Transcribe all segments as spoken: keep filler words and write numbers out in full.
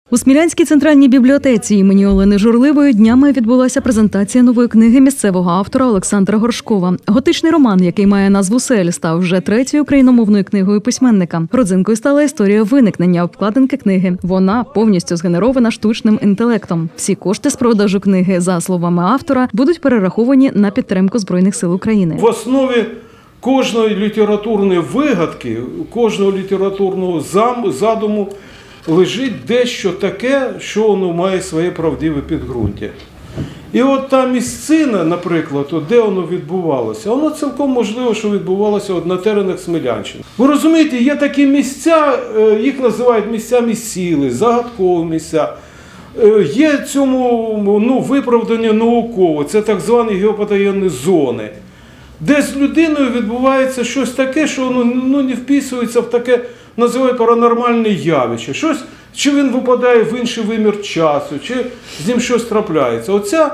У Смілянській центральній бібліотеці імені Олени Журливої днями відбулася презентація нової книги місцевого автора Олександра Горшкова. Готичний роман, який має назву «Сель», став вже третьою україномовною книгою письменника. Родзинкою стала історія виникнення обкладинки книги. Вона повністю згенерована штучним інтелектом. Всі кошти з продажу книги, за словами автора, будуть перераховані на підтримку Збройних сил України. В основі кожної літературної вигадки, кожного літературного задуму лежить дещо таке, що воно має своє правдиве підґрунтя. І от та місцина, наприклад, де воно відбувалося, воно цілком можливо, що відбувалося на теренах Смілянщини. Ви розумієте, є такі місця, їх називають місцями сили, загадкові місця. Є цьому ну, виправдання наукове, це так звані геопатогенні зони, де з людиною відбувається щось таке, що воно ну, не вписується в таке, називають паранормальне явище. Щось, чи він випадає в інший вимір часу, чи з ним щось трапляється. Оця,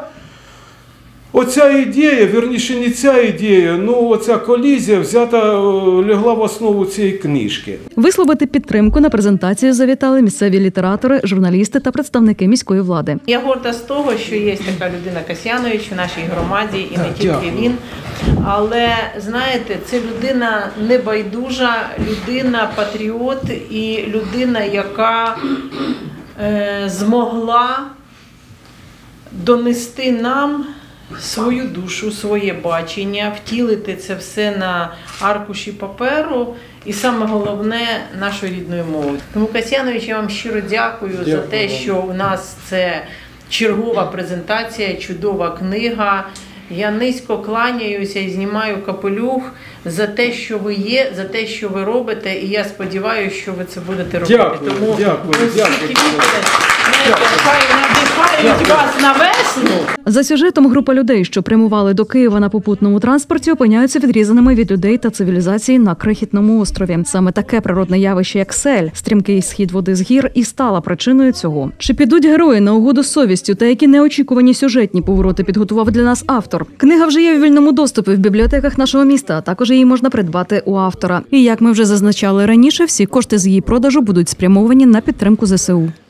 оця ідея, вірніше не ця ідея, ну оця колізія взята, лягла в основу цієї книжки. Висловити підтримку на презентацію завітали місцеві літератори, журналісти та представники міської влади. Я горда з того, що є така людина Касьянович в нашій громаді, і не тільки він. Але, знаєте, це людина небайдужа, людина-патріот і людина, яка е, змогла донести нам свою душу, своє бачення, втілити це все на аркуші паперу і, саме головне, нашою рідною мовою. Тому, Касьянович, я вам щиро дякую, дякую за те, що у нас це чергова презентація, чудова книга. Я низько кланяюся і знімаю капелюх за те, що ви є, за те, що ви робите, і я сподіваюся, що ви це будете робити. Дякую, Тому дякую, дякую. Хай надихають вас на весну. За сюжетом група людей, що прямували до Києва на попутному транспорті, опиняються відрізаними від людей та цивілізації на крихітному острові. Саме таке природне явище, як сель, стрімкий схід води з гір, і стала причиною цього. Чи підуть герої на угоду з совістю та які неочікувані сюжетні повороти підготував для нас автор? Книга вже є у вільному доступі в бібліотеках нашого міста, а також її можна придбати у автора. І як ми вже зазначали раніше, всі кошти з її продажу будуть спрямовані на підтримку зе се у.